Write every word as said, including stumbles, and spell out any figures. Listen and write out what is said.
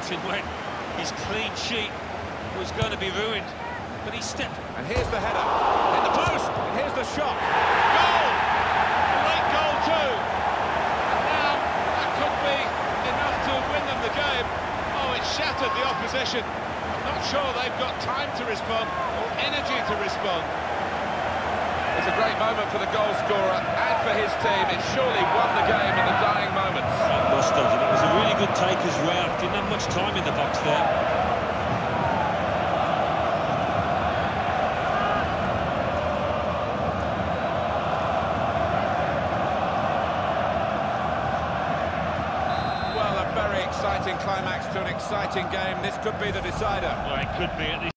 shouting when his clean sheet was going to be ruined. But he stepped. And here's the header. In the post. And here's the shot. Goal! A late goal too. And now that could be enough to win them the game. Oh, it shattered the opposition. I'm not sure they've got time to respond or energy to respond. It's a great moment for the goal scorer and for his team. It surely won the game in the dying moments. It must have. It was a really good taker's route. Didn't have much time in the box there. Well, a very exciting climax to an exciting game. This could be the decider. Well, it could be at least.